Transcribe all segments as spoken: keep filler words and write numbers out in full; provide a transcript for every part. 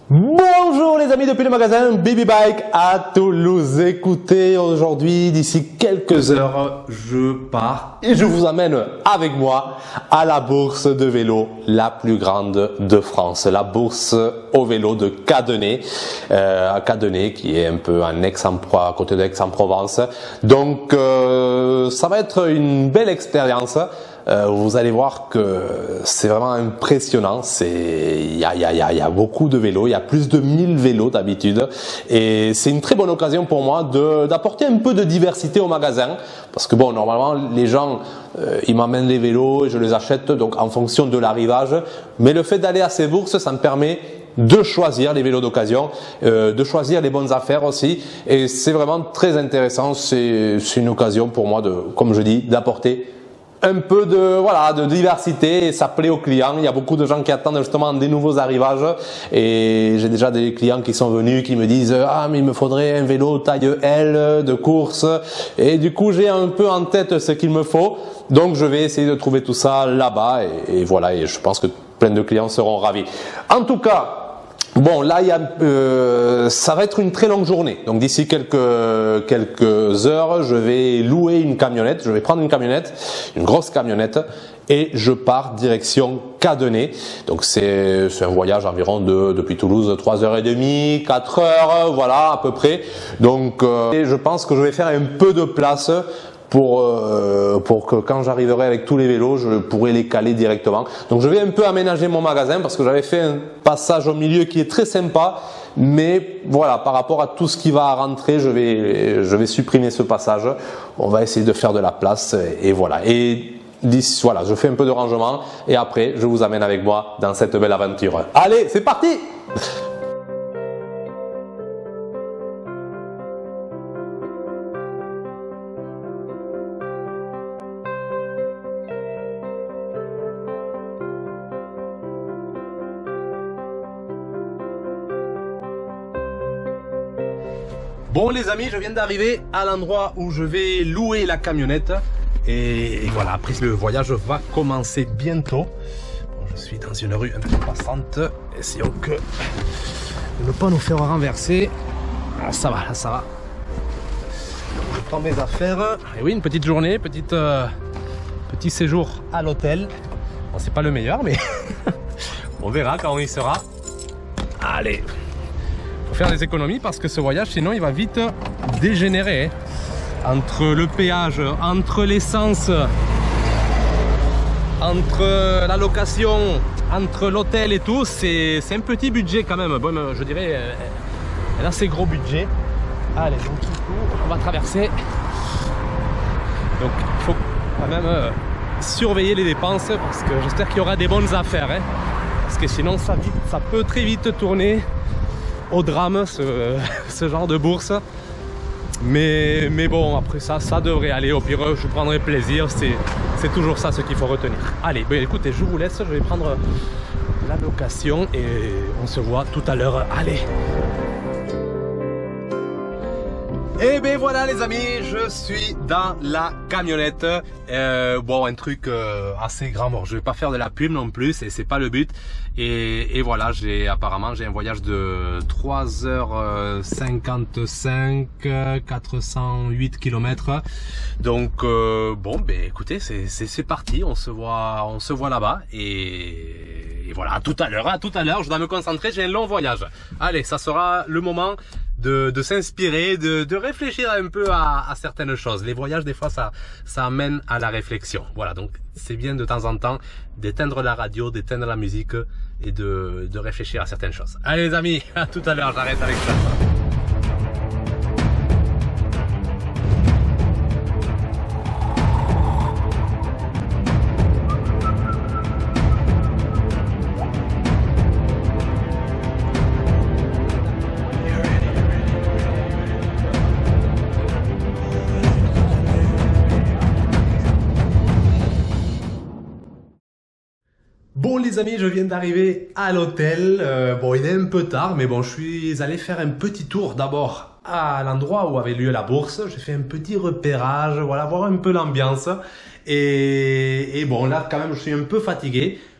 Bonjour les amis depuis le magasin Baby Bike à Toulouse. Écoutez, aujourd'hui, d'ici quelques heures, je pars et je vous amène avec moi à la bourse de vélo la plus grande de France, la bourse au vélo de Cadenet, euh, à Cadenet qui est un peu en Aix-en-Provence, à côté d'Aix-en-Provence. Donc euh, ça va être une belle expérience. Euh, vous allez voir que c'est vraiment impressionnant. C'est, il y a, il y a, il y a beaucoup de vélos, il y a plus de mille vélos d'habitude, et c'est une très bonne occasion pour moi de d'apporter un peu de diversité au magasin, parce que bon, normalement les gens euh, ils m'emmènent les vélos et je les achète donc en fonction de l'arrivage, mais le fait d'aller à ces bourses, ça me permet de choisir les vélos d'occasion, euh, de choisir les bonnes affaires aussi, et c'est vraiment très intéressant. C'est c'est une occasion pour moi de, comme je dis, d'apporter un peu de voilà de diversité, et ça plaît aux clients. Il y a beaucoup de gens qui attendent justement des nouveaux arrivages, et j'ai déjà des clients qui sont venus qui me disent ah mais il me faudrait un vélo taille L de course, et du coup j'ai un peu en tête ce qu'il me faut, donc je vais essayer de trouver tout ça là-bas, et, et voilà, et je pense que plein de clients seront ravis. En tout cas, bon, là, il y a, euh, ça va être une très longue journée. Donc, d'ici quelques quelques heures, je vais louer une camionnette. Je vais prendre une camionnette, une grosse camionnette, et je pars direction Cadenet. Donc, c'est c'est un voyage environ de depuis Toulouse, trois heures trente, quatre heures, voilà à peu près. Donc, euh, et je pense que je vais faire un peu de place pour euh, pour que quand j'arriverai avec tous les vélos, je pourrai les caler directement. Donc je vais un peu aménager mon magasin, parce que j'avais fait un passage au milieu qui est très sympa, mais voilà, par rapport à tout ce qui va rentrer, je vais je vais supprimer ce passage. On va essayer de faire de la place, et, et voilà. Et d'ici, voilà, je fais un peu de rangement, et après je vous amène avec moi dans cette belle aventure. Allez, c'est parti! Bon les amis, je viens d'arriver à l'endroit où je vais louer la camionnette, et, et voilà, après le voyage va commencer bientôt. Bon, je suis dans une rue un peu passante, essayons que de ne pas nous faire renverser. Ah, ça va, là ça va. Donc, je prends mes affaires, et oui, une petite journée, petite, euh, petit séjour à l'hôtel. Bon, c'est pas le meilleur, mais on verra quand on y sera. Allez, faire des économies, parce que ce voyage sinon il va vite dégénérer, hein. Entre le péage, entre l'essence, entre la location, entre l'hôtel et tout, c'est un petit budget quand même. Bon, je dirais un assez gros budget. Allez, donc du coup on va traverser, donc il faut quand même euh, surveiller les dépenses, parce que j'espère qu'il y aura des bonnes affaires, hein, parce que sinon ça, vite, ça peut très vite tourner au drame, ce, ce genre de bourse. Mais, mais bon, après ça, ça devrait aller. Au pire, je prendrai plaisir. C'est toujours ça ce qu'il faut retenir. Allez, ben écoutez, je vous laisse. Je vais prendre la location et on se voit tout à l'heure. Allez. Et ben voilà les amis, je suis dans la camionnette. Euh, bon, un truc euh, assez grand. Bon, je vais pas faire de la pub non plus, et c'est pas le but. Et, et voilà, j'ai apparemment j'ai un voyage de trois heures cinquante-cinq, quatre cent huit kilomètres. Donc euh, bon, ben écoutez, c'est parti. On se voit, on se voit là-bas. Et, et voilà, à tout à l'heure. À tout à l'heure. Je dois me concentrer. J'ai un long voyage. Allez, ça sera le moment de, de s'inspirer, de, de réfléchir un peu à, à certaines choses. Les voyages, des fois, ça, ça amène à la réflexion. Voilà, donc c'est bien de temps en temps d'éteindre la radio, d'éteindre la musique, et de, de réfléchir à certaines choses. Allez les amis, à tout à l'heure, j'arrête avec ça. Bon les amis, je viens d'arriver à l'hôtel. Euh, bon, il est un peu tard, mais bon, je suis allé faire un petit tour d'abord à l'endroit où avait lieu la bourse. J'ai fait un petit repérage, voilà, voir un peu l'ambiance. Et, et bon, là, quand même, je suis un peu fatigué.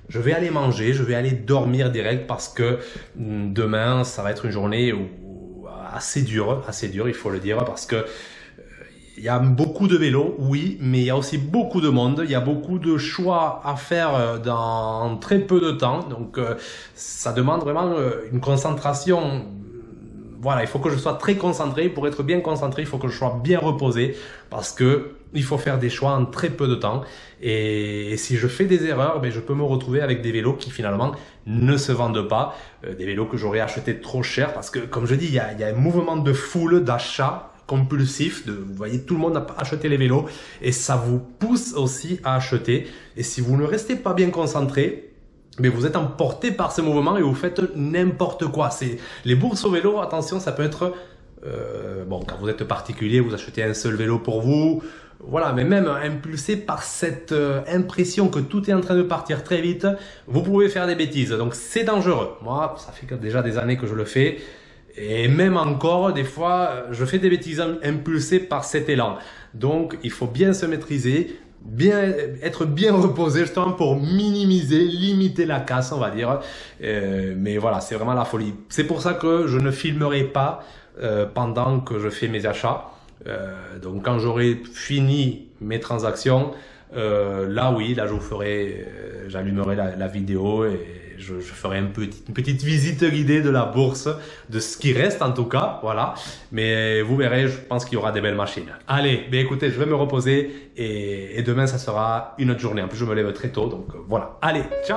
je vais aller manger, je vais aller dormir direct parce que demain, ça va être une journée où, assez dure, assez dure, il faut le dire, parce que il y a beaucoup de vélos, oui, mais il y a aussi beaucoup de monde, il y a beaucoup de choix à faire dans très peu de temps, donc euh, ça demande vraiment une concentration. Voilà, il faut que je sois très concentré. Pour être bien concentré, il faut que je sois bien reposé parce que il faut faire des choix en très peu de temps. Et si je fais des erreurs, ben, je peux me retrouver avec des vélos qui finalement ne se vendent pas, euh, des vélos que j'aurais achetés trop cher parce que, comme je dis, il y a, il y a un mouvement de foule, d'achat compulsif, de, vous voyez, tout le monde a acheté les vélos et ça vous pousse aussi à acheter. Et si vous ne restez pas bien concentré, mais vous êtes emporté par ce mouvement et vous faites n'importe quoi. C'est les bourses au vélo, attention, ça peut être euh, bon, quand vous êtes particulier, vous achetez un seul vélo pour vous, voilà, mais même impulsé par cette euh, impression que tout est en train de partir très vite, vous pouvez faire des bêtises. Donc c'est dangereux. Moi, ça fait déjà des années que je le fais. Et même encore, des fois, je fais des bêtises impulsées par cet élan. Donc, il faut bien se maîtriser, bien être bien reposé justement pour minimiser, limiter la casse, on va dire. Euh, mais voilà, c'est vraiment la folie. C'est pour ça que je ne filmerai pas euh, pendant que je fais mes achats. Euh, donc, quand j'aurai fini mes transactions, euh, là oui, là je vous ferai, euh, j'allumerai la, la vidéo et je, je ferai un petit, une petite visite guidée de la bourse, de ce qui reste en tout cas, voilà. Mais vous verrez, je pense qu'il y aura des belles machines. Allez, ben écoutez, je vais me reposer et, et demain ça sera une autre journée. En plus je me lève très tôt, donc euh, voilà. Allez, ciao!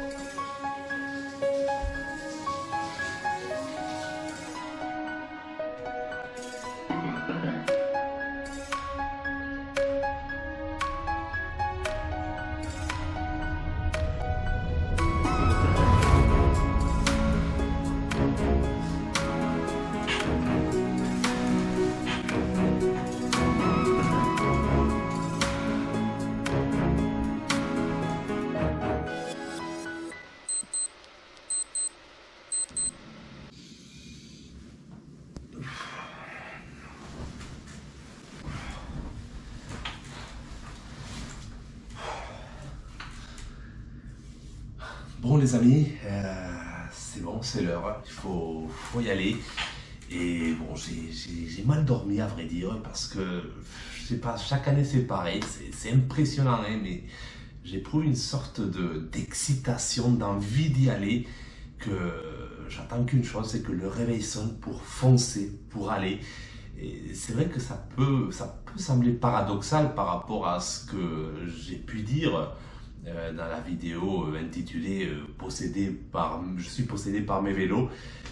Bon les amis, euh, c'est bon, c'est l'heure, il faut, faut y aller. Et bon, j'ai mal dormi à vrai dire, parce que, je sais pas, chaque année c'est pareil, c'est impressionnant, hein, mais j'éprouve une sorte d'excitation, d'envie d'y aller, que j'attends qu'une chose, c'est que le réveil sonne pour foncer, pour aller. Et c'est vrai que ça peut, ça peut sembler paradoxal par rapport à ce que j'ai pu dire euh, dans la vidéo intitulée euh, possédé par, je suis possédé par mes vélos.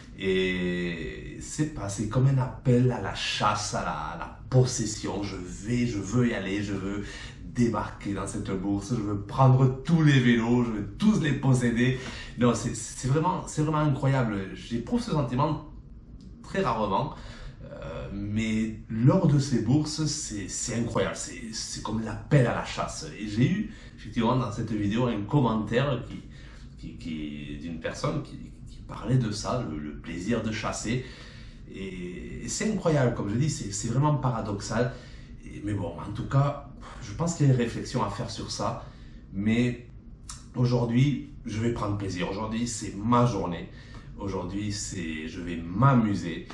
Et c'est pas, c'est comme un appel à la chasse, à la, à la possession. Je vais, je veux y aller, je veux débarquer dans cette bourse, je veux prendre tous les vélos, je veux tous les posséder. Non, c'est vraiment, c'est vraiment incroyable. J'éprouve ce sentiment très rarement. Euh, mais lors de ces bourses, c'est incroyable, c'est comme l'appel à la chasse. Et j'ai eu effectivement dans cette vidéo un commentaire qui, qui, qui, d'une personne qui, qui parlait de ça, le, le plaisir de chasser. Et, et c'est incroyable, comme je dis, c'est vraiment paradoxal. Et, mais bon, en tout cas, je pense qu'il y a une réflexion à faire sur ça. Mais aujourd'hui, je vais prendre plaisir. Aujourd'hui, c'est ma journée. Aujourd'hui, je vais m'amuser.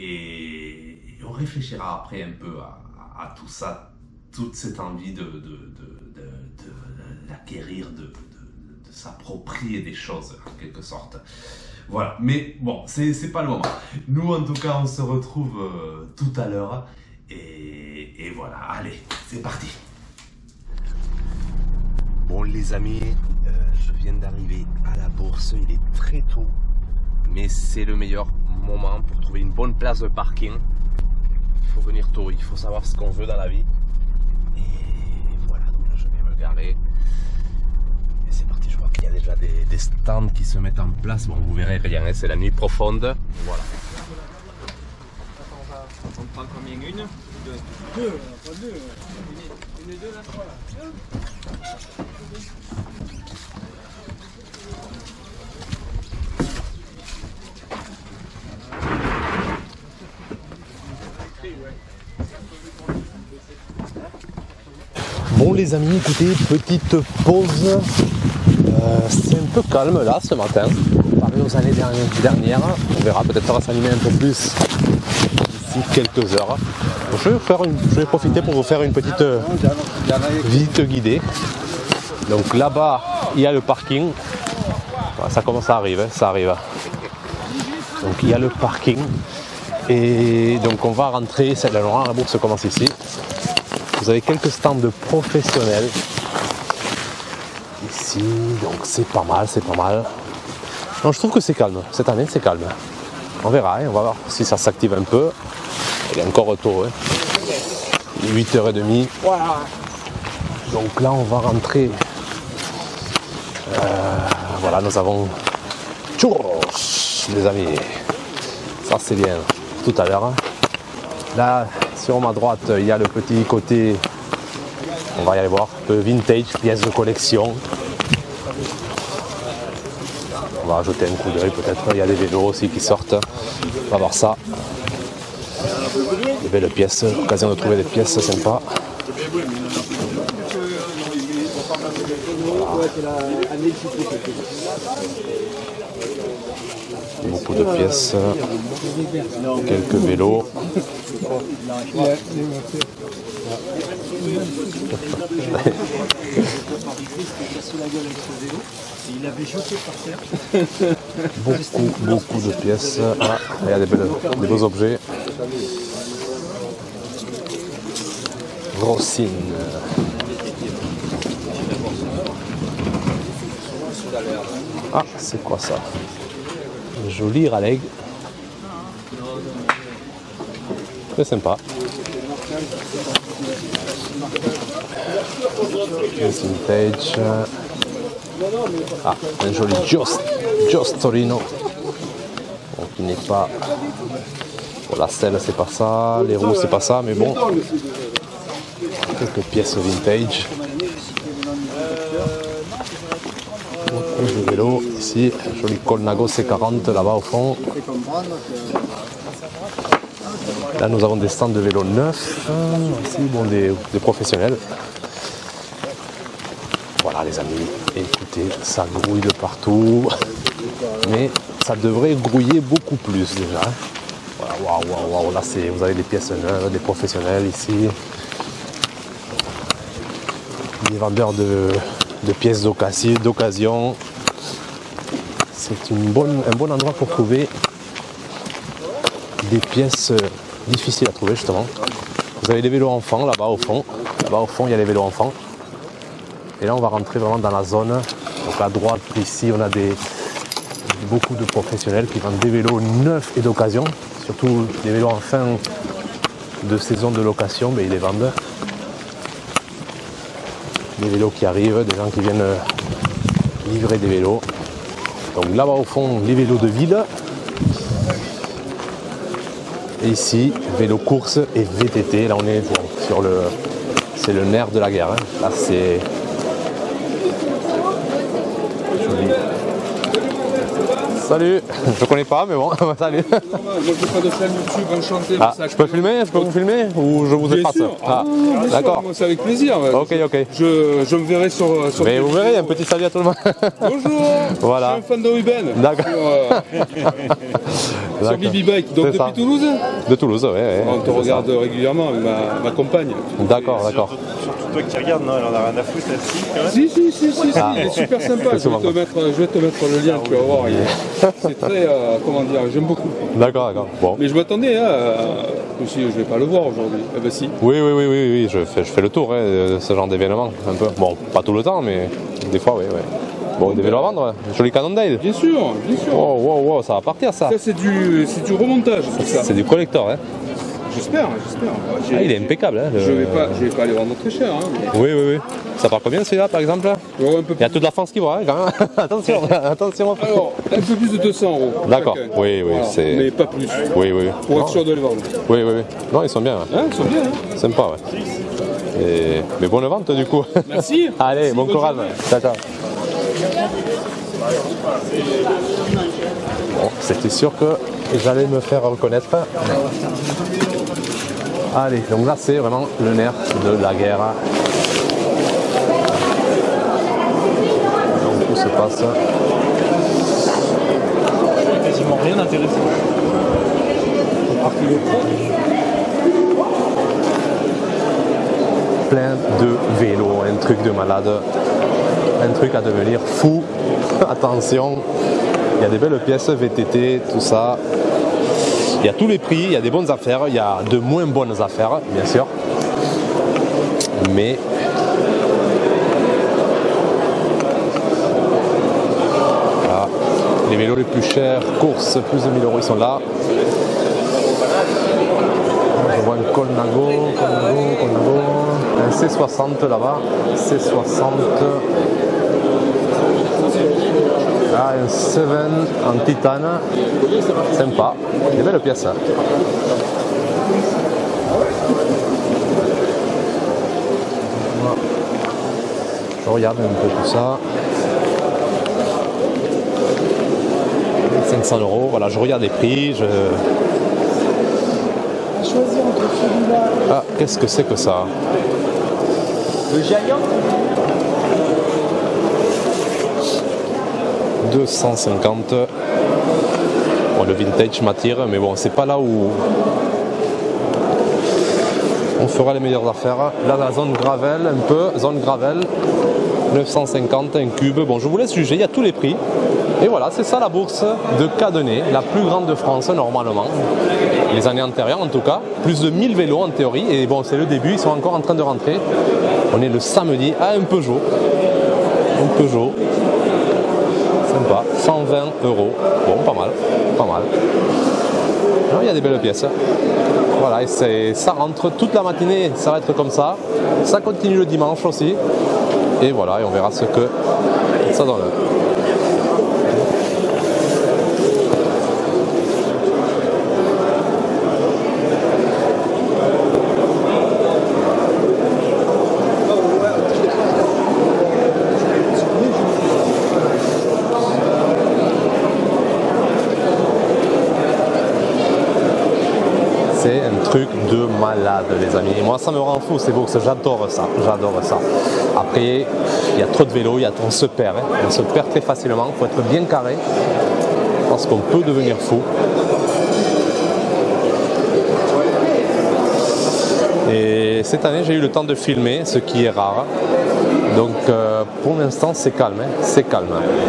Et on réfléchira après un peu à, à, à tout ça, toute cette envie de, de, de, de, de l'acquérir, de, de, de s'approprier des choses en quelque sorte. Voilà, mais bon, c'est pas le moment. Nous en tout cas, on se retrouve euh, tout à l'heure. Et, et voilà, allez, c'est parti. Bon les amis, euh, je viens d'arriver à la bourse, il est très tôt. Mais c'est le meilleur moment pour trouver une bonne place de parking. Il faut venir tôt, il faut savoir ce qu'on veut dans la vie. Et voilà, donc là je vais me garer. Et c'est parti, je vois qu'il y a déjà des, des stands qui se mettent en place. Bon, vous verrez rien, hein, c'est la nuit profonde. Voilà. On prend combien? Une? Deux? Deux, pas deux. Une, une, deux, là, trois, là. Bon les amis, écoutez, petite pause. Euh, c'est un peu calme là ce matin, comparé aux années dernières. On verra, peut-être ça va s'animer un peu plus d'ici quelques heures. Donc, je, vais faire une, je vais profiter pour vous faire une petite euh, visite guidée. Donc là-bas, il y a le parking. Voilà, ça commence à arriver, ça arrive. Donc il y a le parking. Et donc on va rentrer, c'est la Laurent, la bourse commence ici. Vous avez quelques stands de professionnels. Ici, donc c'est pas mal, c'est pas mal. Non, je trouve que c'est calme. Cette année, c'est calme. On verra, hein, on va voir si ça s'active un peu. Il est encore tôt. Hein. Il est huit heures trente. Donc là, on va rentrer. Euh, voilà, nous avons churros, les amis. Ça, c'est bien. Tout à l'heure. Hein. Là, sur ma droite, il y a le petit côté. On va y aller voir, un peu vintage, pièces de collection. On va rajouter un coup d'œil peut-être, il y a des vélos aussi qui sortent. On va voir ça. Des belles pièces, l'occasion de trouver des pièces sympas. Beaucoup de pièces, quelques vélos. beaucoup, beaucoup de pièces. Ah, il y a des, belles, des beaux objets. Rossine. Ah, c'est quoi ça? Joli raleigh. Très sympa. Vintage. Ah, un joli Gios, Gios Torino. Donc il n'est pas. Bon, la selle c'est pas ça, les roues c'est pas ça, mais bon. Quelques pièces vintage. Beaucoup de vélos ici, joli Colnago C quarante là-bas au fond. Là nous avons des stands de vélos neufs, ici bon, des, des professionnels. Voilà les amis, écoutez, ça grouille de partout, mais ça devrait grouiller beaucoup plus déjà. Voilà, waouh, waouh, waouh, là c'est, vous avez des pièces neuves, des professionnels ici. Des vendeurs de, de pièces d'occasion. C'est une bonne, un bon endroit pour trouver des pièces difficiles à trouver justement. Vous avez des vélos enfants là-bas au fond. Là-bas au fond il y a les vélos enfants. Et là on va rentrer vraiment dans la zone. Donc à droite ici on a des, beaucoup de professionnels qui vendent des vélos neufs et d'occasion. Surtout des vélos en fin de saison de location, mais ils les vendent. Des vélos qui arrivent, des gens qui viennent livrer des vélos. Donc là-bas au fond, les vélos de ville. Et ici, vélo course et V T T. Là on est bon, sur le... C'est le nerf de la guerre. Hein. Là c'est... Joli. Salut, je connais pas mais bon, salut. Moi je fais de chaîne YouTube, enchanté. Ah, je peux filmer, je peux vous filmer ou je vous efface? Ah, ah d'accord. C'est avec plaisir. Ouais. Ok, ok. Je, je me verrai sur, sur mais vous verrez, un petit salut à tout le monde. Bonjour. Voilà. Je suis un fan de Ruben. D'accord. Sur, euh, sur B B Bike, donc depuis ça. Toulouse. De Toulouse, oui. Ouais, on te regarde ça. régulièrement avec ma, ma compagne. D'accord, d'accord. Surtout toi qui regardes, non, elle en a rien à foutre là-dessus quand même. Si, si, si, si, ah. si, il est super sympa. Je vais, te mettre, je vais te mettre le lien, tu vas voir. C'est très, euh, comment dire, j'aime beaucoup. D'accord, d'accord. Bon. Mais je m'attendais, hein, je me suis dit, je vais pas le voir aujourd'hui. Eh ben si. Oui, oui, oui, oui, oui. Je, fais, je fais le tour hein, de ce genre d'événement, un peu. Bon, pas tout le temps, mais des fois, oui, oui. Bon, des vélos à vendre, joli Cannondale. Bien sûr, bien sûr. Oh, wow, wow, ça va partir ça. Ça, c'est du, c'est du remontage. C'est du collector, hein. J'espère, j'espère. Ah, il est impeccable. Hein, le... Je vais pas, je vais pas les vendre très cher. Hein, mais... Oui, oui, oui. Ça part combien celui-là par exemple? Ouais, un peu plus. Il y a toute la France qui voit, hein, quand même. Attention, attention. Alors, un peu plus de deux cents euros. D'accord, oui, oui. Voilà. c'est. Mais pas plus. Oui, oui. Pour être sûr de les vendre. Oui, oui, oui. Non, ils sont bien. Hein, ils sont bien. Hein. Sympa, ouais. Et... Mais bonne vente du coup. Merci. Allez, Merci, bon courage. Ciao, ciao. Bon, c'était sûr que j'allais me faire reconnaître. Allez, donc là c'est vraiment le nerf de la guerre. Donc tout se passe. Quasiment rien d'intéressant. Plein de vélos, un truc de malade, un truc à devenir fou. Attention, il y a des belles pièces V T T, tout ça. Il y a tous les prix, il y a des bonnes affaires, il y a de moins bonnes affaires, bien sûr. Mais voilà, les vélos les plus chers, course, plus de mille euros, ils sont là. Je vois un Colnago, Colnago, Colnago, un C soixante là-bas, C soixante. Ah, un Seven en titane, sympa, des belles pièces. Je regarde un peu tout ça. cinq cents euros, voilà, je regarde les prix. Je... Choisir entre celui-là. Ah, qu'est-ce que c'est que ça? Le Giant. deux cent cinquante. Bon, le vintage m'attire, mais bon, c'est pas là où on fera les meilleures affaires. Là, la zone gravel, un peu, zone gravel, neuf cent cinquante, un cube. Bon, je vous laisse juger, il y a tous les prix. Et voilà, c'est ça la bourse de Cadenet, la plus grande de France normalement. Les années antérieures en tout cas, plus de mille vélos en théorie. Et bon, c'est le début, ils sont encore en train de rentrer. On est le samedi à un Peugeot. Un Peugeot. Sympa, cent vingt euros. Bon, pas mal, pas mal. Non, il y a des belles pièces. Voilà, et ça rentre toute la matinée, ça va être comme ça. Ça continue le dimanche aussi. Et voilà, et on verra ce que ça donne. C'est un truc de malade, les amis. Et moi, ça me rend fou, ces bourses. J'adore ça. J'adore ça. Après, il y a trop de vélos, il y a, on se perd. Hein. On se perd très facilement. Il faut être bien carré parce qu'on peut devenir fou. Et cette année, j'ai eu le temps de filmer, ce qui est rare. Donc, euh, pour l'instant, c'est calme. Hein. C'est calme.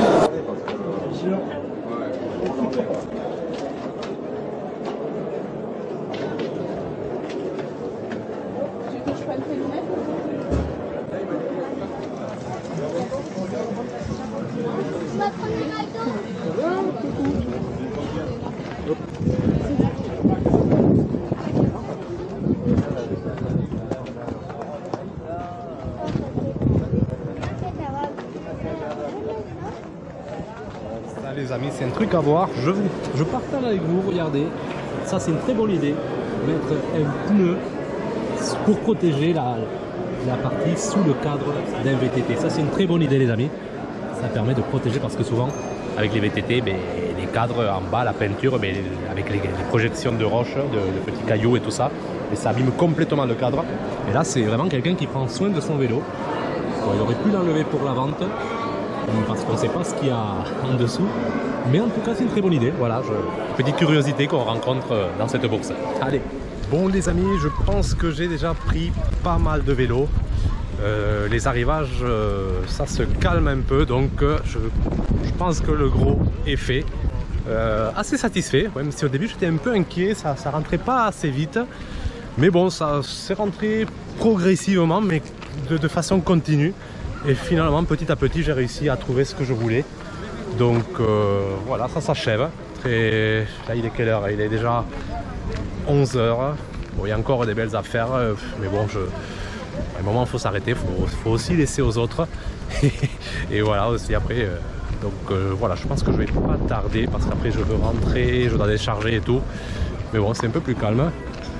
Ça les amis, c'est un truc à voir. Je, vous, je partage avec vous, regardez. Ça c'est une très bonne idée. Mettre un pneu pour protéger la, la partie sous le cadre d'un V T T. Ça c'est une très bonne idée les amis. Ça permet de protéger parce que souvent avec les V T T, ben, les cadres en bas, la peinture, ben, avec les, les projections de roches, de, de petits cailloux et tout ça, et ça abîme complètement le cadre. Et là c'est vraiment quelqu'un qui prend soin de son vélo. Bon, il aurait pu l'enlever pour la vente parce qu'on ne sait pas ce qu'il y a en dessous. Mais en tout cas c'est une très bonne idée. Voilà, je... petite curiosité qu'on rencontre dans cette bourse. Allez. Bon les amis, je pense que j'ai déjà pris pas mal de vélos. Euh, les arrivages, euh, ça se calme un peu, donc euh, je, je pense que le gros est fait. Euh, assez satisfait, ouais, même si au début j'étais un peu inquiet, ça ne rentrait pas assez vite. Mais bon, ça s'est rentré progressivement, mais de, de façon continue. Et finalement, petit à petit, j'ai réussi à trouver ce que je voulais. Donc euh, voilà, ça s'achève. Très... Là, il est quelle heure? Il est déjà onze heures. Bon, il y a encore des belles affaires, mais bon, je... à un moment, il faut s'arrêter, il faut, faut aussi laisser aux autres. Et voilà, aussi après. Euh... Donc euh, voilà, je pense que je vais pas tarder parce qu'après, je veux rentrer, je dois décharger et tout. Mais bon, c'est un peu plus calme.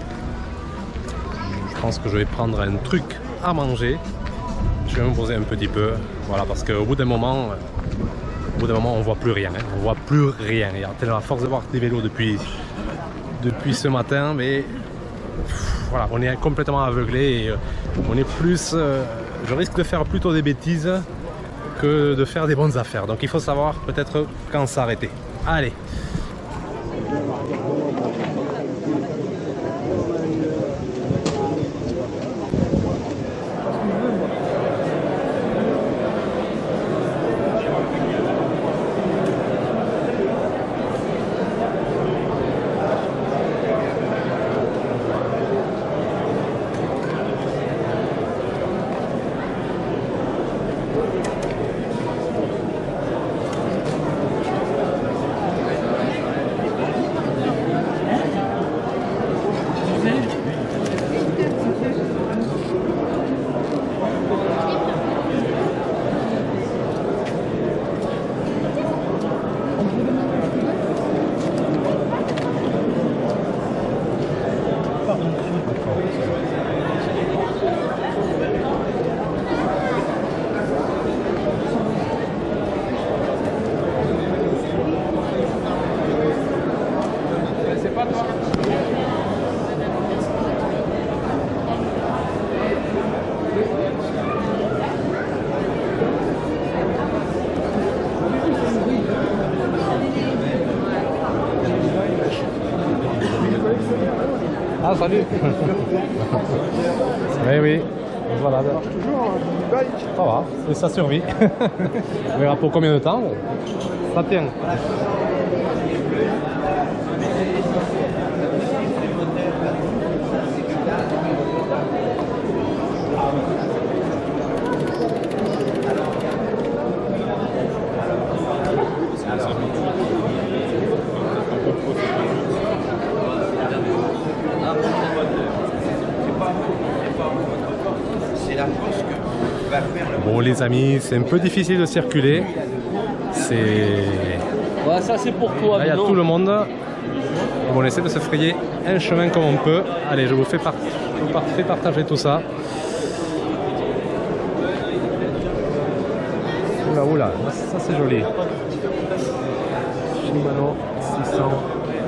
Je pense que je vais prendre un truc à manger. Je vais me poser un petit peu, voilà, parce qu'au bout d'un moment, au bout d'un moment, on voit plus rien, hein. On voit plus rien. Et à force de voir des vélos depuis, depuis ce matin, mais pff, voilà, on est complètement aveuglé et on est plus. Euh, je risque de faire plutôt des bêtises que de faire des bonnes affaires. Donc il faut savoir peut-être quand s'arrêter. Allez. Ah, salut. Oui, oui. Voilà. Toujours du bike. Ça va, et ça survit. On verra pour combien de temps. Ça tient. Bon les amis, c'est un peu difficile de circuler. C'est... Ouais, ça c'est pour toi. Là il y a tout le monde. Bon, on essaie de se frayer un chemin comme on peut. Allez, je vous fais, par... je vous fais partager tout ça. Oula oula, ça c'est joli. Shimano six cents.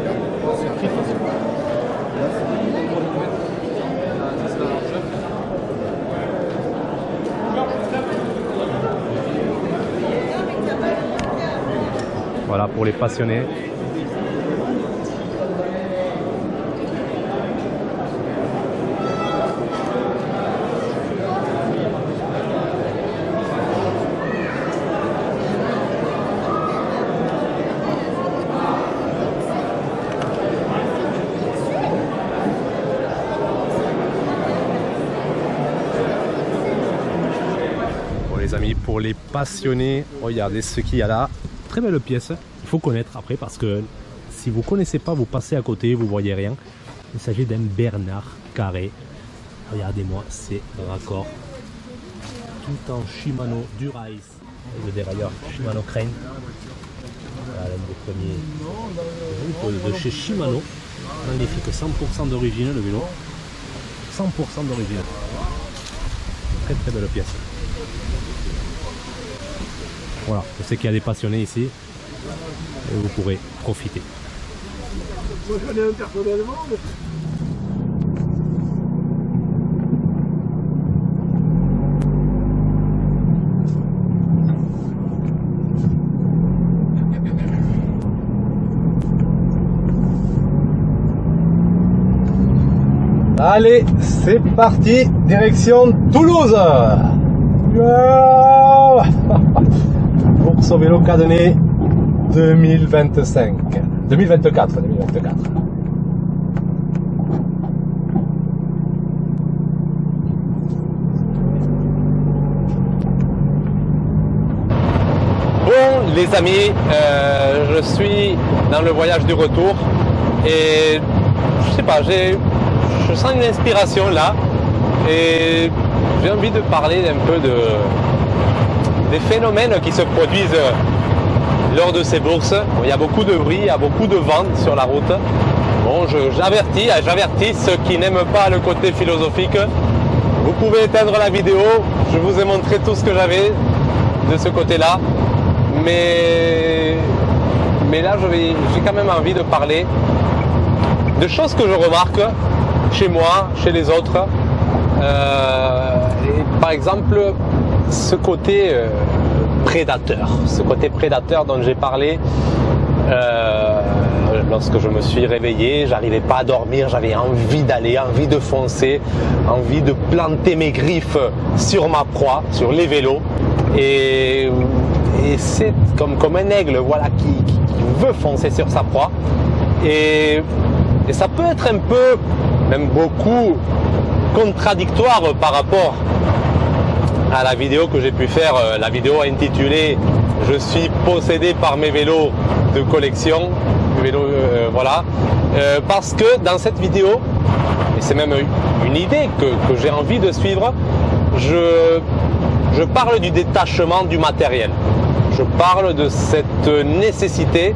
Voilà pour les passionnés. Bon les amis, pour les passionnés, regardez ce qu'il y a là. Très belle pièce, il faut connaître après parce que si vous ne connaissez pas, vous passez à côté, vous voyez rien. Il s'agit d'un Bernard carré. Regardez-moi, c'est raccord. Tout en Shimano Dura-Ace. Le dérailleur Shimano Crane. Voilà l'un des premiers de chez Shimano. Magnifique, cent pour cent d'origine le vélo. cent pour cent d'origine. Très très belle pièce. Voilà, je sais qu'il y a des passionnés ici et vous pourrez profiter. Moi je connais un personnellement. Mais... Allez, c'est parti, direction Toulouse. Bourse au vélo cadené deux mille vingt-cinq. deux mille vingt-quatre. deux mille vingt-quatre. Bon les amis, euh, je suis dans le voyage du retour et je sais pas, j'ai, je sens une inspiration là et j'ai envie de parler un peu de des phénomènes qui se produisent lors de ces bourses. Bon, il y a beaucoup de bruit, il y a beaucoup de vent sur la route. Bon, j'avertis, j'avertis ceux qui n'aiment pas le côté philosophique. Vous pouvez éteindre la vidéo, je vous ai montré tout ce que j'avais de ce côté-là. Mais, mais là, j'ai quand même envie de parler de choses que je remarque chez moi, chez les autres. Euh, et par exemple, ce côté euh, prédateur. Ce côté prédateur dont j'ai parlé euh, lorsque je me suis réveillé, j'arrivais pas à dormir, j'avais envie d'aller, envie de foncer, envie de planter mes griffes sur ma proie, sur les vélos. Et, et c'est comme, comme un aigle, voilà, qui, qui, qui veut foncer sur sa proie. Et, et ça peut être un peu, même beaucoup, contradictoire par rapport à la vidéo que j'ai pu faire, la vidéo intitulée « Je suis possédé par mes vélos de collection », vélos, euh, voilà, euh, parce que dans cette vidéo, et c'est même une idée que, que j'ai envie de suivre, je, je parle du détachement du matériel. Je parle de cette nécessité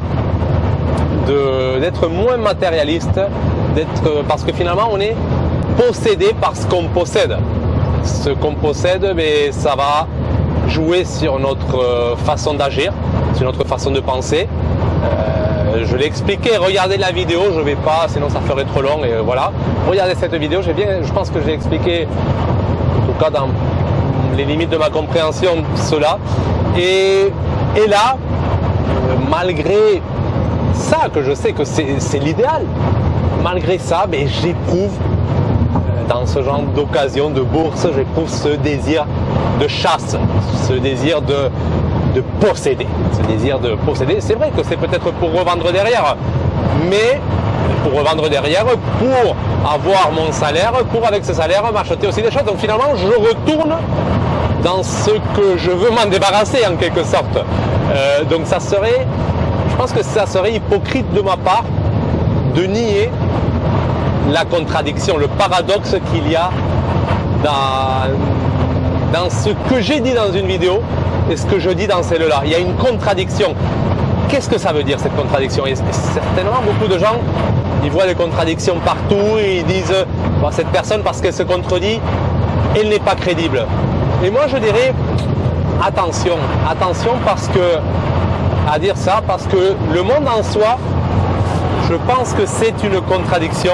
d'être moins matérialiste, d'être, parce que finalement on est possédé par ce qu'on possède. Ce qu'on possède, mais ça va jouer sur notre façon d'agir, sur notre façon de penser. Euh, je l'ai expliqué, regardez la vidéo, je ne vais pas, sinon ça ferait trop long, et voilà. Regardez cette vidéo, j'ai bien, je pense que j'ai expliqué, en tout cas dans les limites de ma compréhension, cela. Et, et là, euh, malgré ça, que je sais que c'est l'idéal, malgré ça, ben, j'éprouve, dans ce genre d'occasion de bourse, j'éprouve ce désir de chasse, ce désir de, de posséder, ce désir de posséder. C'est vrai que c'est peut-être pour revendre derrière, mais pour revendre derrière, pour avoir mon salaire, pour avec ce salaire m'acheter aussi des choses. Donc finalement, je retourne dans ce que je veux m'en débarrasser en quelque sorte. Euh, donc ça serait, je pense que ça serait hypocrite de ma part de nier la contradiction, le paradoxe qu'il y a dans, dans ce que j'ai dit dans une vidéo et ce que je dis dans celle-là. Il y a une contradiction. Qu'est-ce que ça veut dire, cette contradiction? Et certainement, beaucoup de gens, ils voient des contradictions partout et ils disent bon, cette personne, parce qu'elle se contredit, elle n'est pas crédible. Et moi, je dirais attention, attention parce que, à dire ça, parce que le monde en soi, je pense que c'est une contradiction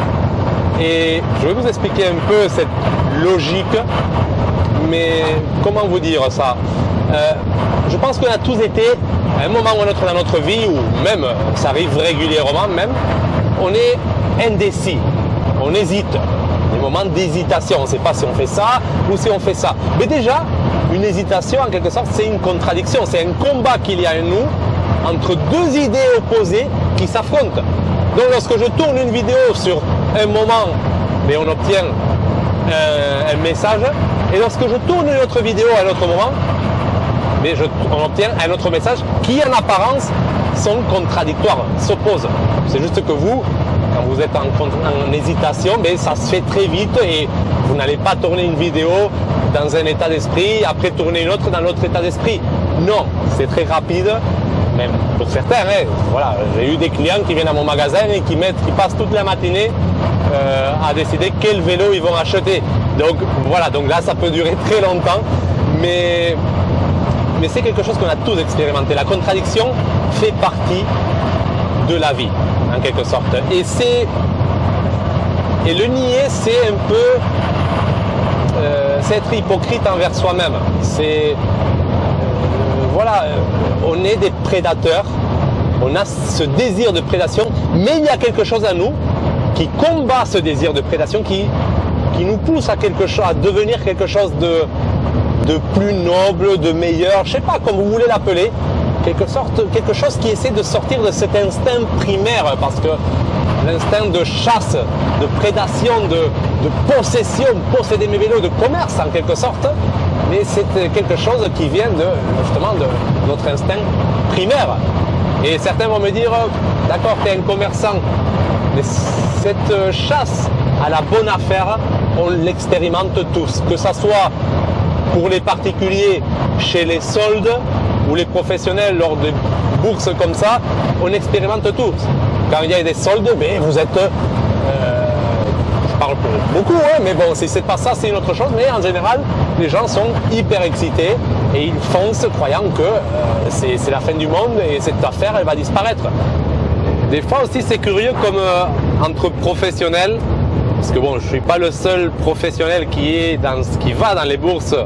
et je vais vous expliquer un peu cette logique, mais comment vous dire ça? euh, Je pense qu'on a tous été, à un moment ou à un autre dans notre vie, ou même, ça arrive régulièrement même, on est indécis, on hésite, des moments d'hésitation, on ne sait pas si on fait ça ou si on fait ça. Mais déjà, une hésitation en quelque sorte, c'est une contradiction, c'est un combat qu'il y a en nous entre deux idées opposées qui s'affrontent. Donc lorsque je tourne une vidéo sur un moment, mais on obtient un, un message, et lorsque je tourne une autre vidéo à un autre moment, mais je, on obtient un autre message qui en apparence sont contradictoires, s'opposent. C'est juste que vous, quand vous êtes en, en hésitation, mais ça se fait très vite et vous n'allez pas tourner une vidéo dans un état d'esprit, après tourner une autre dans l'autre état d'esprit. Non, c'est très rapide. Même pour certains, hein, voilà, j'ai eu des clients qui viennent à mon magasin et qui, mettent, qui passent toute la matinée euh, à décider quel vélo ils vont acheter. Donc voilà, donc là ça peut durer très longtemps, mais, mais c'est quelque chose qu'on a tous expérimenté. La contradiction fait partie de la vie, en quelque sorte. Et, et le nier, c'est un peu euh, c'est être hypocrite envers soi-même. C'est Voilà, on est des prédateurs, on a ce désir de prédation, mais il y a quelque chose à nous qui combat ce désir de prédation, qui, qui nous pousse à, quelque chose, à devenir quelque chose de, de plus noble, de meilleur, je ne sais pas comment vous voulez l'appeler, quelque, sorte, quelque chose qui essaie de sortir de cet instinct primaire, parce que l'instinct de chasse, de prédation, de, de possession, posséder mes vélos, de commerce en quelque sorte, mais c'est quelque chose qui vient de, justement de notre instinct primaire. Et certains vont me dire, d'accord, tu es un commerçant, mais cette chasse à la bonne affaire, on l'expérimente tous, que ce soit pour les particuliers chez les soldes ou les professionnels lors des bourses comme ça, on expérimente tous. Quand il y a des soldes, ben, vous êtes... Euh, je parle pour beaucoup, hein, mais bon, si c'est pas ça, c'est une autre chose. Mais en général, les gens sont hyper excités et ils foncent croyant que euh, c'est la fin du monde et cette affaire, elle va disparaître. Des fois aussi, c'est curieux comme euh, entre professionnels, parce que bon, je suis pas le seul professionnel qui, est dans, qui va dans les bourses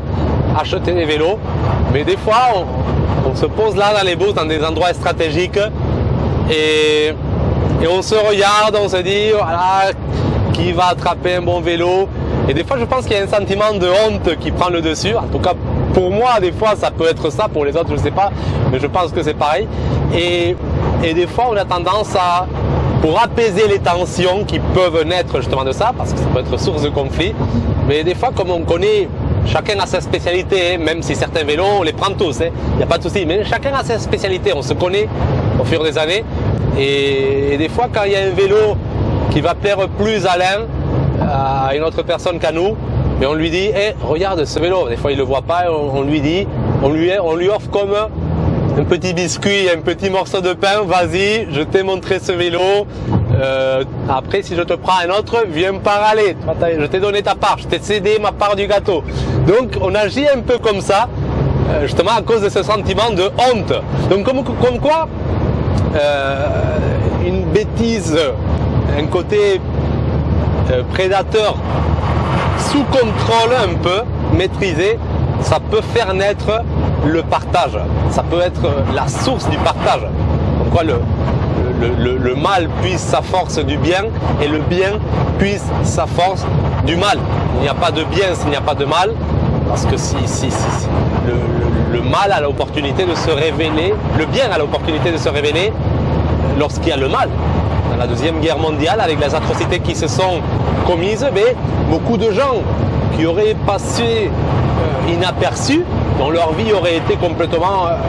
acheter des vélos, mais des fois on, on se pose là dans les bourses, dans des endroits stratégiques, et, et on se regarde, on se dit voilà, qui va attraper un bon vélo, et des fois je pense qu'il y a un sentiment de honte qui prend le dessus. En tout cas pour moi, des fois ça peut être ça, pour les autres je ne sais pas, mais je pense que c'est pareil, et, et des fois on a tendance à, pour apaiser les tensions qui peuvent naître justement de ça, parce que ça peut être source de conflit, mais des fois comme on connaît, chacun a sa spécialité, hein, même si certains vélos on les prend tous, il hein, n'y a pas de souci, mais chacun a sa spécialité, on se connaît au fur des années, et, et des fois quand il y a un vélo qui va plaire plus à l'un, à une autre personne qu'à nous, mais on lui dit hey, regarde ce vélo, des fois il ne le voit pas, on, on lui dit, on lui, on lui offre comme un petit biscuit, un petit morceau de pain, vas-y, je t'ai montré ce vélo, euh, après si je te prends un autre, viens pas râler, je t'ai donné ta part, je t'ai cédé ma part du gâteau. Donc on agit un peu comme ça, euh, justement à cause de ce sentiment de honte. Donc comme, comme quoi, euh, une bêtise, un côté euh, prédateur sous contrôle un peu, maîtrisé, ça peut faire naître le partage, ça peut être la source du partage. Comme quoi le, le, le, le mal puise sa force du bien et le bien puise sa force du mal. Il n'y a pas de bien s'il n'y a pas de mal, parce que si, si, si, si le, le, le mal a l'opportunité de se révéler, le bien a l'opportunité de se révéler lorsqu'il y a le mal. Dans la Deuxième Guerre mondiale, avec les atrocités qui se sont commises, mais beaucoup de gens qui auraient passé euh, inaperçus, dont leur vie aurait été complètement euh,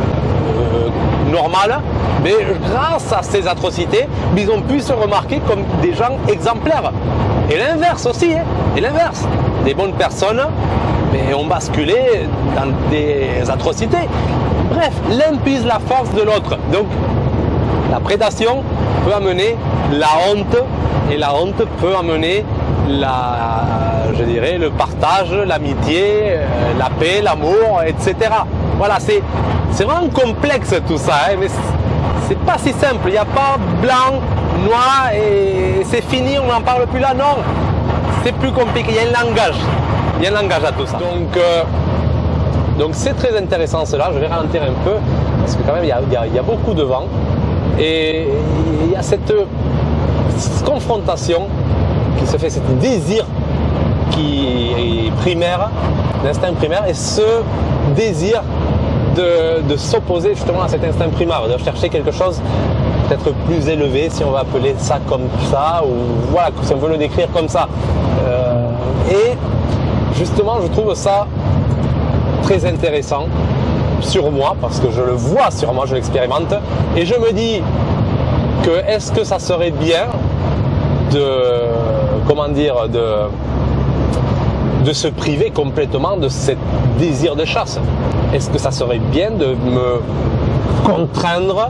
euh, normale, mais grâce à ces atrocités, ils ont pu se remarquer comme des gens exemplaires. Et l'inverse aussi, hein, et l'inverse. Des bonnes personnes mais ont basculé dans des atrocités. Bref, l'un puise la force de l'autre. Donc, la prédation peut amener la honte, et la honte peut amener la, je dirais, le partage, l'amitié, la paix, l'amour, et cetera. Voilà, c'est vraiment complexe tout ça, hein, mais c'est pas si simple. Il n'y a pas blanc, noir et c'est fini, on n'en parle plus là. Non, c'est plus compliqué. Il y a un langage, il y a un langage à tout ça. Donc, euh, donc c'est très intéressant cela. Je vais ralentir un peu parce que quand même il y a, il y a, il y a beaucoup de vent. Et il y a cette, cette confrontation qui se fait, ce désir qui est primaire, l'instinct primaire, et ce désir de, de s'opposer justement à cet instinct primaire, de chercher quelque chose peut-être plus élevé, si on va appeler ça comme ça, ou voilà, si on veut le décrire comme ça. Euh, et justement, je trouve ça très intéressant sur moi, parce que je le vois sur moi, je l'expérimente, et je me dis que est-ce que ça serait bien de, comment dire, de, de se priver complètement de ce désir de chasse? Est-ce que ça serait bien de me contraindre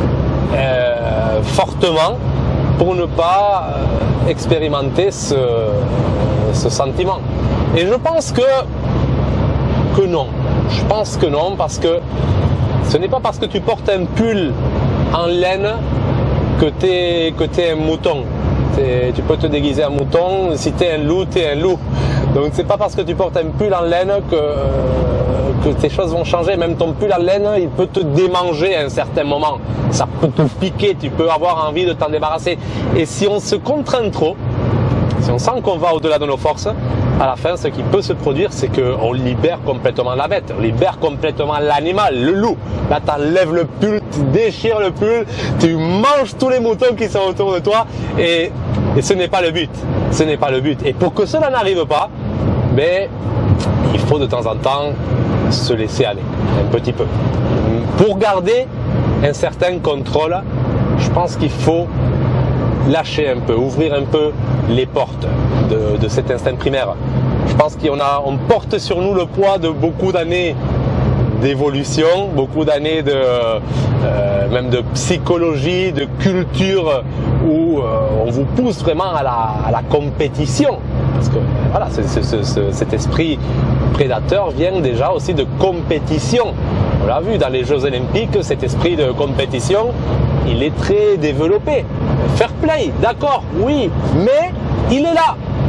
euh, fortement pour ne pas euh, expérimenter ce, ce sentiment? Et je pense que, que non. Je pense que non, parce que ce n'est pas parce que tu portes un pull en laine que tu es, que t'es un mouton. T'es, tu peux te déguiser en mouton, si tu es un loup, tu es un loup. Donc c'est pas parce que tu portes un pull en laine que, que tes choses vont changer. Même ton pull en laine, il peut te démanger à un certain moment. Ça peut te piquer, tu peux avoir envie de t'en débarrasser. Et si on se contraint trop, si on sent qu'on va au-delà de nos forces, à la fin, ce qui peut se produire, c'est qu'on libère complètement la bête, on libère complètement l'animal, le loup. Là, tu enlèves le pull, tu déchires le pull, tu manges tous les moutons qui sont autour de toi, et, et ce n'est pas le but. Ce n'est pas le but. Et pour que cela n'arrive pas, ben, il faut de temps en temps se laisser aller, un petit peu. Pour garder un certain contrôle, je pense qu'il faut lâcher un peu, ouvrir un peu les portes de, de cet instinct primaire. Je pense qu'on a, on porte sur nous le poids de beaucoup d'années d'évolution, beaucoup d'années de euh, même de psychologie, de culture, où euh, on vous pousse vraiment à la, à la compétition. Parce que voilà, c'est, c'est, c'est, cet esprit prédateur vient déjà aussi de compétition. On l'a vu dans les Jeux Olympiques, cet esprit de compétition, il est très développé. Fair play, d'accord, oui, mais il est là.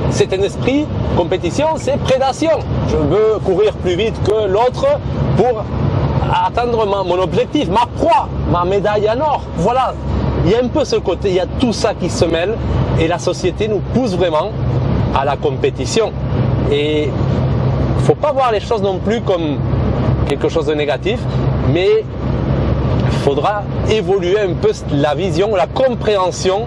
c'est un esprit compétition, c'est prédation. Je veux courir plus vite que l'autre pour atteindre ma, mon objectif, ma proie, ma médaille en or. Voilà, il y a un peu ce côté, il y a tout ça qui se mêle et la société nous pousse vraiment à la compétition. Et il ne faut pas voir les choses non plus comme quelque chose de négatif, mais il faudra évoluer un peu la vision, la compréhension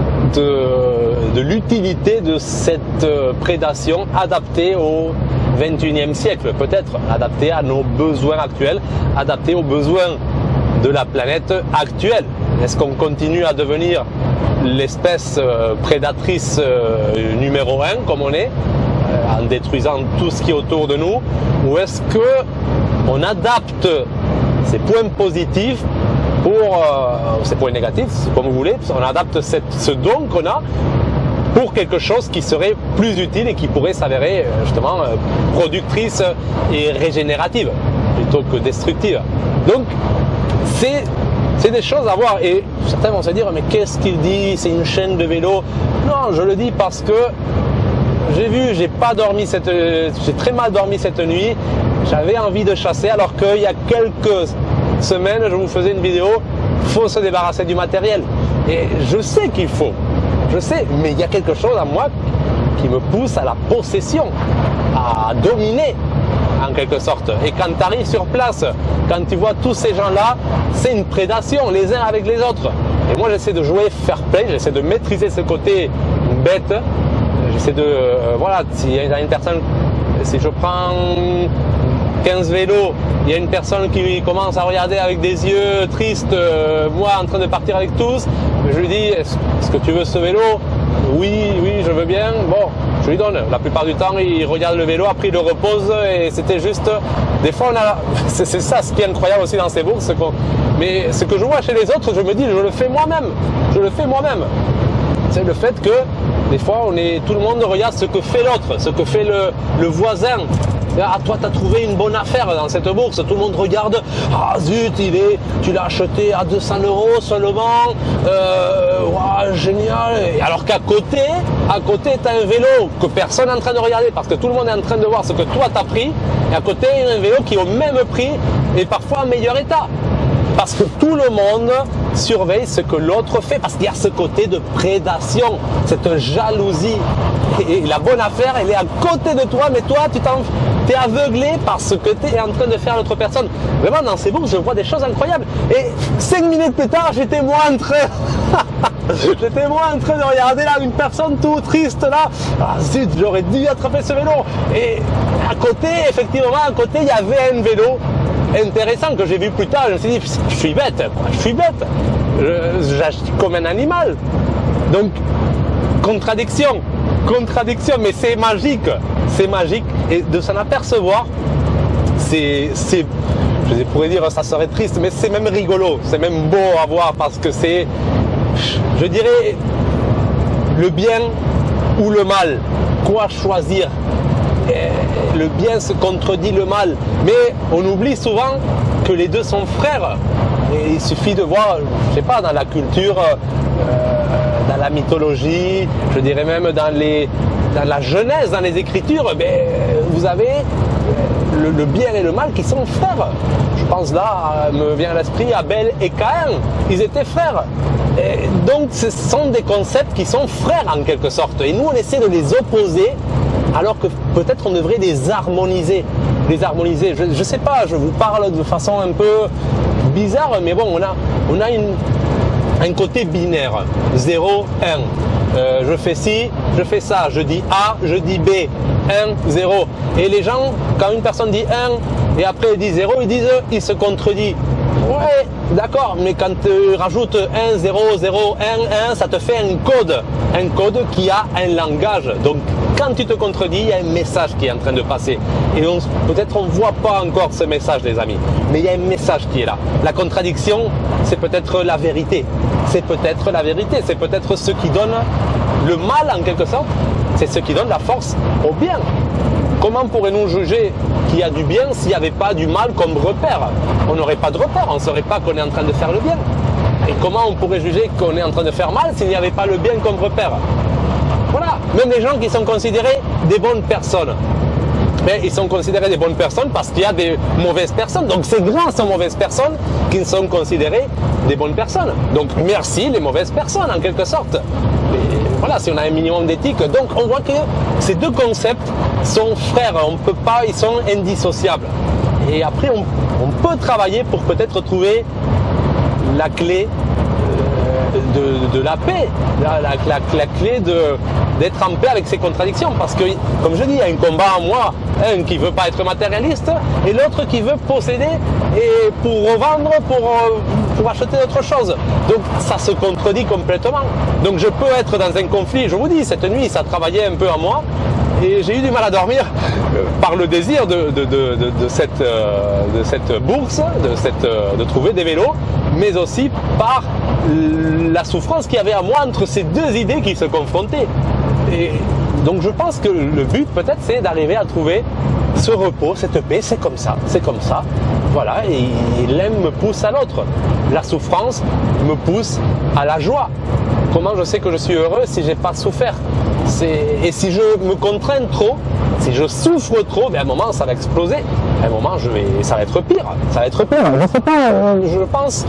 de, de l'utilité de cette prédation adaptée au vingt et unième siècle, peut-être adaptée à nos besoins actuels, adaptée aux besoins de la planète actuelle. Est-ce qu'on continue à devenir l'espèce prédatrice numéro un comme on est, en détruisant tout ce qui est autour de nous, ou est-ce que on adapte ces points positifs pour euh, ces points négatifs, comme vous voulez, on adapte cette, ce don qu'on a pour quelque chose qui serait plus utile et qui pourrait s'avérer justement productrice et régénérative plutôt que destructive. Donc c'est c'est des choses à voir et certains vont se dire mais qu'est-ce qu'il dit, c'est une chaîne de vélo. Non, je le dis parce que j'ai vu, j'ai pas dormi cette, j'ai très mal dormi cette nuit. J'avais envie de chasser alors qu'il y a quelques semaines, je vous faisais une vidéo, faut se débarrasser du matériel. Et je sais qu'il faut, je sais, mais il y a quelque chose à moi qui me pousse à la possession, à dominer en quelque sorte. Et quand tu arrives sur place, quand tu vois tous ces gens-là, c'est une prédation les uns avec les autres. Et moi j'essaie de jouer fair play, j'essaie de maîtriser ce côté bête. J'essaie de, euh, voilà, s'il y a une personne, si je prends quinze vélos, il y a une personne qui commence à regarder avec des yeux tristes, euh, moi en train de partir avec tous, je lui dis, est-ce, est-ce que tu veux ce vélo? Oui, oui, je veux bien. Bon, je lui donne. La plupart du temps, il regarde le vélo, après il le repose et c'était juste, des fois on a, c'est, c'est ça ce qui est incroyable aussi dans ces bourses, mais ce que je vois chez les autres, je me dis, je le fais moi-même, je le fais moi-même. C'est le fait que des fois, on est, tout le monde regarde ce que fait l'autre, ce que fait le, le voisin. Ah, toi, tu as trouvé une bonne affaire dans cette bourse. Tout le monde regarde. Ah, zut, il est, tu l'as acheté à deux cents euros seulement. Euh, wow, génial. Alors qu'à côté, à côté, tu as un vélo que personne n'est en train de regarder parce que tout le monde est en train de voir ce que toi, tu as pris. Et à côté, il y a un vélo qui est au même prix et parfois en meilleur état. Parce que tout le monde surveille ce que l'autre fait, parce qu'il y a ce côté de prédation, cette jalousie. Et la bonne affaire, elle est à côté de toi, mais toi, tu t'es aveuglé par ce que tu es en train de faire l'autre personne. Vraiment, dans ces bourses, je vois des choses incroyables. Et cinq minutes plus tard, j'étais moi en train... j'étais moi en train de regarder là une personne tout triste là. Ah zut, j'aurais dû attraper ce vélo. Et à côté, effectivement, à côté, il y avait un vélo intéressant que j'ai vu plus tard. Je me suis dit, je suis bête, quoi. Je suis bête, j'agis comme un animal. Donc contradiction, contradiction, mais c'est magique, c'est magique. Et de s'en apercevoir, c'est, c'est, je pourrais dire, ça serait triste, mais c'est même rigolo, c'est même beau à voir parce que c'est, je dirais, le bien ou le mal. Quoi choisir? Le bien se contredit le mal, mais on oublie souvent que les deux sont frères. Et il suffit de voir, je sais pas, dans la culture, euh, dans la mythologie, je dirais même dans, les, dans la Genèse, dans les Écritures, ben, vous avez le, le bien et le mal qui sont frères. Je pense là, me vient à l'esprit Abel et Caïn, ils étaient frères. Et donc ce sont des concepts qui sont frères en quelque sorte. Et nous on essaie de les opposer alors que peut-être on devrait les harmoniser. Les harmoniser, je ne sais pas, je vous parle de façon un peu bizarre, mais bon, on a, on a une, un côté binaire, zéro, un. Euh, je fais ci, je fais ça, je dis A, je dis B, un, zéro. Et les gens, quand une personne dit un et après elle dit zéro, ils disent, il se contredit. Ouais, d'accord, mais quand tu rajoutes un, zéro, zéro, un, un, ça te fait un code. Un code qui a un langage. Donc, quand tu te contredis, il y a un message qui est en train de passer. Et on, peut-être on ne voit pas encore ce message, les amis. Mais il y a un message qui est là. La contradiction, c'est peut-être la vérité. C'est peut-être la vérité. C'est peut-être ce qui donne le mal, en quelque sorte. C'est ce qui donne la force au bien. Comment pourrions-nous juger qu'il y a du bien s'il n'y avait pas du mal comme repère? On n'aurait pas de repère, on ne saurait pas qu'on est en train de faire le bien. Et comment on pourrait juger qu'on est en train de faire mal s'il n'y avait pas le bien comme repère? Voilà, même les gens qui sont considérés des bonnes personnes. Mais ils sont considérés des bonnes personnes parce qu'il y a des mauvaises personnes. Donc c'est grâce aux mauvaises personnes qu'ils sont considérés des bonnes personnes. Donc merci les mauvaises personnes en quelque sorte. Et voilà, si on a un minimum d'éthique. Donc on voit que ces deux concepts sont frères. On peut pas, ils sont indissociables. Et après on, on peut travailler pour peut-être trouver la clé De, de la paix, la, la, la, la clé d'être en paix avec ses contradictions. Parce que, comme je dis, il y a un combat en moi, un qui veut pas être matérialiste et l'autre qui veut posséder et pour revendre, pour, pour acheter autre chose. Donc ça se contredit complètement. Donc je peux être dans un conflit, je vous dis, cette nuit ça travaillait un peu en moi et j'ai eu du mal à dormir par le désir de, de, de, de, de, cette, de cette bourse, de, cette, de trouver des vélos, mais aussi par la souffrance qu'il y avait à moi entre ces deux idées qui se confrontaient. Et donc je pense que le but peut-être c'est d'arriver à trouver ce repos, cette paix, c'est comme ça, c'est comme ça. Voilà, et, et l'un me pousse à l'autre. La souffrance me pousse à la joie. Comment je sais que je suis heureux si j'ai pas souffert? Et si je me contrains trop, si je souffre trop, ben à un moment ça va exploser. À un moment je vais, ça va être pire. Ça va être pire. Je sais pas. Je pense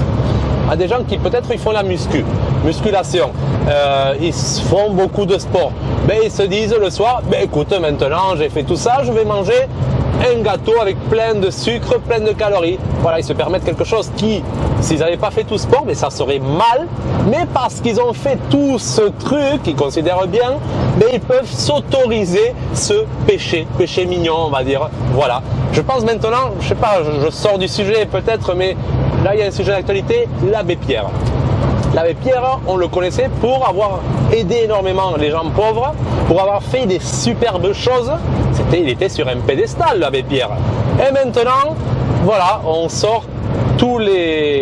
à des gens qui peut-être ils font la muscu, musculation, euh, ils font beaucoup de sport. Ben ils se disent le soir, ben écoute maintenant j'ai fait tout ça, je vais manger un gâteau avec plein de sucre, plein de calories. Voilà, ils se permettent quelque chose qui, s'ils n'avaient pas fait tout sport, mais ça serait mal. Mais parce qu'ils ont fait tout ce truc qu'ils considèrent bien, mais ils peuvent s'autoriser ce péché, péché mignon, on va dire. Voilà. Je pense maintenant, je sais pas, je, je sors du sujet peut-être, mais là il y a un sujet d'actualité, l'abbé Pierre. L'abbé Pierre, on le connaissait pour avoir aidé énormément les gens pauvres, pour avoir fait des superbes choses. C'était, il était sur un pédestal, l'abbé Pierre. Et maintenant, voilà, on sort tous les,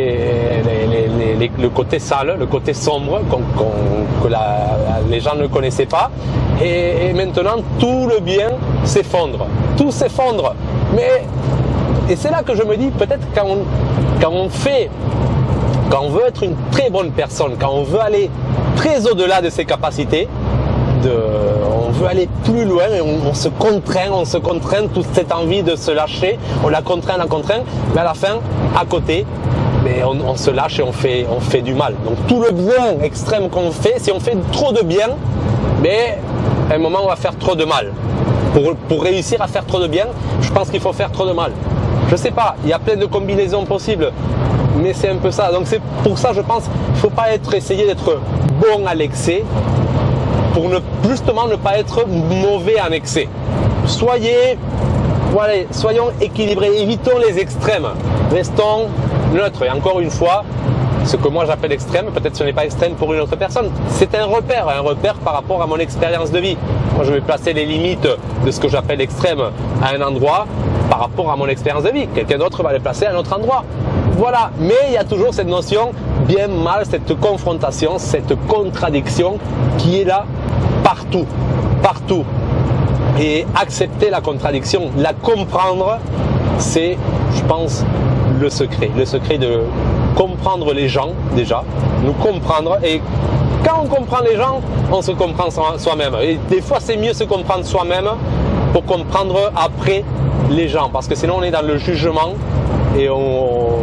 les, les, les le côté sale, le côté sombre qu'on, qu'on, que la, les gens ne connaissaient pas. Et, et maintenant, tout le bien s'effondre. Tout s'effondre. Mais, et c'est là que je me dis, peut-être quand on, quand on fait... Quand on veut être une très bonne personne, quand on veut aller très au-delà de ses capacités, de, on veut aller plus loin et on, on se contraint, on se contraint, toute cette envie de se lâcher, on la contraint, la contraint, mais à la fin, à côté, mais on, on se lâche et on fait, on fait du mal. Donc tout le bien extrême qu'on fait, si on fait trop de bien, mais à un moment on va faire trop de mal. Pour, pour réussir à faire trop de bien, je pense qu'il faut faire trop de mal. Je sais pas, il y a plein de combinaisons possibles. Mais c'est un peu ça. Donc c'est pour ça, je pense, qu'il ne faut pas être, essayer d'être bon à l'excès pour ne, justement ne pas être mauvais en excès. Soyez, voilà, soyons équilibrés, évitons les extrêmes. Restons neutres. Et encore une fois, ce que moi j'appelle extrême, peut-être ce n'est pas extrême pour une autre personne, c'est un repère, un repère par rapport à mon expérience de vie. Moi je vais placer les limites de ce que j'appelle extrême à un endroit par rapport à mon expérience de vie. Quelqu'un d'autre va les placer à un autre endroit. Voilà, mais il y a toujours cette notion bien mal, cette confrontation, cette contradiction qui est là partout, partout. Et accepter la contradiction, la comprendre, c'est, je pense, le secret. Le secret de comprendre les gens, déjà, nous comprendre. Et quand on comprend les gens, on se comprend soi-même. Et des fois, c'est mieux se comprendre soi-même pour comprendre après les gens. Parce que sinon, on est dans le jugement et on...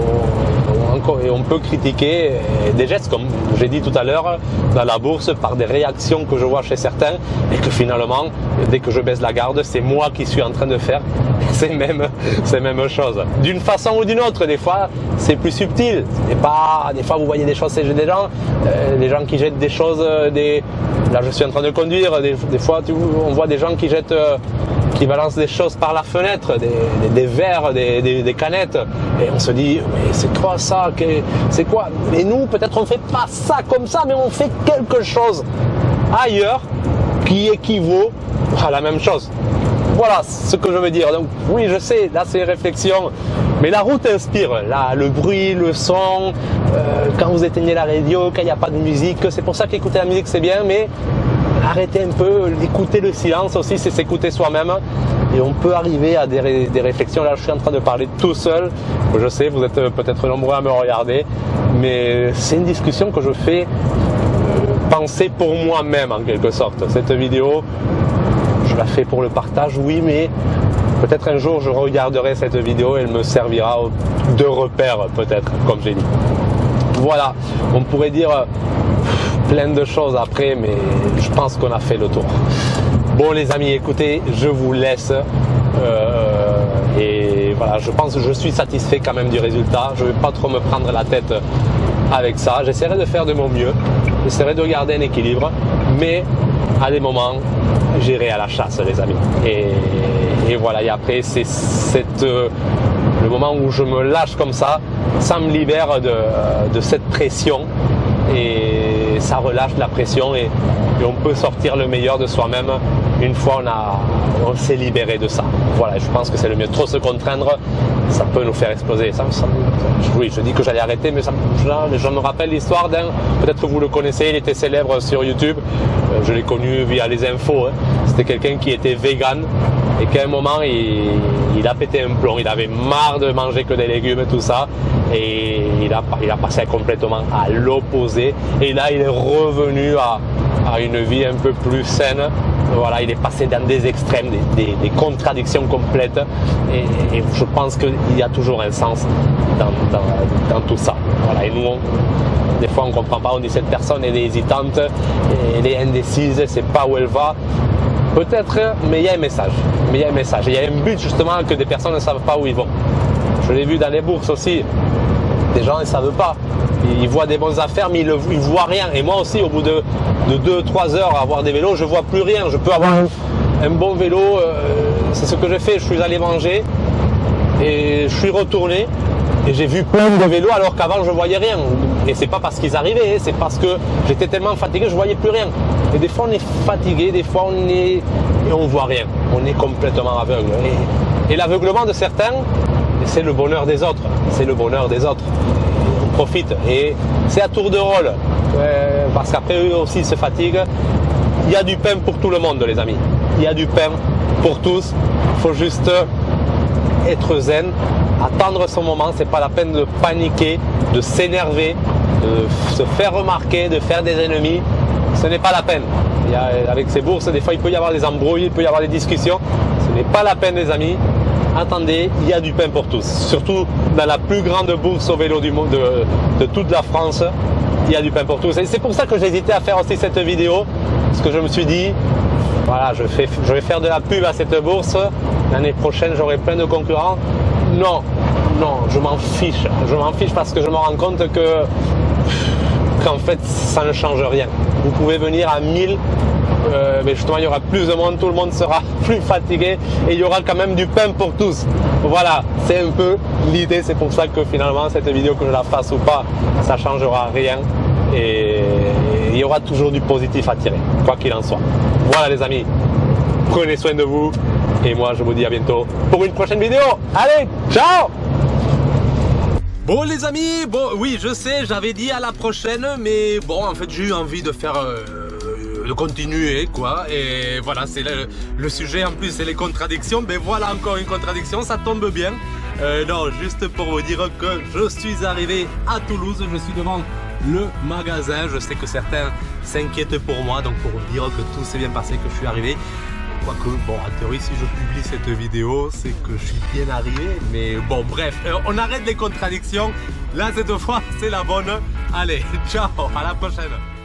et on peut critiquer des gestes, comme j'ai dit tout à l'heure, dans la bourse, par des réactions que je vois chez certains, et que finalement, dès que je baisse la garde, c'est moi qui suis en train de faire ces mêmes, ces mêmes choses. D'une façon ou d'une autre, des fois, c'est plus subtil. Et pas, des fois, vous voyez des choses chez des gens, euh, des gens qui jettent des choses, des... là je suis en train de conduire, des, des fois, tu, on voit des gens qui jettent... Euh, qui balancent des choses par la fenêtre, des, des, des verres, des, des, des canettes, et on se dit, mais c'est quoi ça, c'est quoi? Et nous, peut-être on fait pas ça comme ça, mais on fait quelque chose ailleurs qui équivaut à la même chose. Voilà ce que je veux dire. Donc oui, je sais, là c'est réflexion, mais la route inspire. Là, le bruit, le son, euh, quand vous éteignez la radio, quand il n'y a pas de musique, c'est pour ça qu'écouter la musique c'est bien, mais arrêtez un peu, écouter le silence aussi, c'est s'écouter soi-même. Et on peut arriver à des, ré, des réflexions. Là, je suis en train de parler tout seul. Je sais, vous êtes peut-être nombreux à me regarder, mais c'est une discussion que je fais pensée pour moi-même en quelque sorte. Cette vidéo, je la fais pour le partage, oui, mais peut-être un jour je regarderai cette vidéo et elle me servira de repère peut-être, comme j'ai dit. Voilà, on pourrait dire plein de choses après, mais je pense qu'on a fait le tour. Bon les amis, écoutez, je vous laisse euh, et voilà, je pense que je suis satisfait quand même du résultat. Je ne vais pas trop me prendre la tête avec ça. J'essaierai de faire de mon mieux, j'essaierai de garder un équilibre, mais à des moments, j'irai à la chasse les amis. Et, et voilà, et après c'est cette... Euh, le moment où je me lâche comme ça, ça me libère de, de cette pression et ça relâche la pression et, et on peut sortir le meilleur de soi-même une fois on, a, on s'est libéré de ça. Voilà, je pense que c'est le mieux. Trop se contraindre, ça peut nous faire exploser. Ça, ça, oui, je dis que j'allais arrêter, mais ça, je, je me rappelle l'histoire d'un, peut-être que vous le connaissez, il était célèbre sur YouTube, je l'ai connu via les infos, hein. C'était quelqu'un qui était vegan et qu'à un moment il, il a pété un plomb, il avait marre de manger que des légumes et tout ça et il a, il a passé complètement à l'opposé et là il est revenu à, à une vie un peu plus saine. Voilà, il est passé dans des extrêmes, des, des, des contradictions complètes et, et je pense qu'il y a toujours un sens dans, dans, dans tout ça. Voilà, et nous, on, des fois on ne comprend pas, on dit cette personne elle est hésitante, elle est indécise, elle ne sait pas où elle va. Peut-être, mais il y a un message. Mais il y a un message. Il y a un but justement que des personnes ne savent pas où ils vont. Je l'ai vu dans les bourses aussi. Des gens ne savent pas. Ils voient des bonnes affaires, mais ils ne voient rien. Et moi aussi, au bout de, de deux trois heures à avoir des vélos, je ne vois plus rien. Je peux avoir un, un bon vélo. Euh, c'est ce que j'ai fait. Je suis allé manger et je suis retourné. Et j'ai vu plein de vélos alors qu'avant je voyais rien. Et c'est pas parce qu'ils arrivaient, c'est parce que j'étais tellement fatigué, je voyais plus rien. Et des fois on est fatigué, des fois on est et on voit rien. On est complètement aveugle. Et, et l'aveuglement de certains, c'est le bonheur des autres. C'est le bonheur des autres. Et on profite. Et c'est à tour de rôle. Euh, parce qu'après eux aussi se fatiguent. Il y a du pain pour tout le monde les amis. Il y a du pain pour tous. Il faut juste être zen. Attendre son moment, c'est pas la peine de paniquer, de s'énerver, de se faire remarquer, de faire des ennemis. Ce n'est pas la peine. Il y a, avec ces bourses, des fois il peut y avoir des embrouilles, il peut y avoir des discussions. Ce n'est pas la peine les amis. Attendez, il y a du pain pour tous. Surtout dans la plus grande bourse au vélo du monde, de, de toute la France, il y a du pain pour tous. Et c'est pour ça que j'ai hésité à faire aussi cette vidéo. Parce que je me suis dit, voilà, je, fais, je vais faire de la pub à cette bourse. L'année prochaine, j'aurai plein de concurrents. Non, non, je m'en fiche. Je m'en fiche parce que je me rends compte que qu'en fait, ça ne change rien. Vous pouvez venir à mille, euh, mais justement, il y aura plus de monde, tout le monde sera plus fatigué et il y aura quand même du pain pour tous. Voilà, c'est un peu l'idée. C'est pour ça que finalement, cette vidéo, que je la fasse ou pas, ça ne changera rien. Et il y aura toujours du positif à tirer, quoi qu'il en soit. Voilà les amis, prenez soin de vous. Et moi, je vous dis à bientôt pour une prochaine vidéo. Allez, ciao! Bon les amis, bon oui je sais, j'avais dit à la prochaine, mais bon en fait j'ai eu envie de faire, euh, de continuer quoi. Et voilà, c'est le, le sujet en plus, c'est les contradictions. Mais voilà encore une contradiction, ça tombe bien. Euh, non, juste pour vous dire que je suis arrivé à Toulouse, je suis devant le magasin. Je sais que certains s'inquiètent pour moi, donc pour vous dire que tout s'est bien passé, que je suis arrivé. Quoique, bon, en théorie, si je publie cette vidéo, c'est que je suis bien arrivé. Mais bon, bref, on arrête les contradictions. Là, cette fois, c'est la bonne. Allez, ciao, à la prochaine.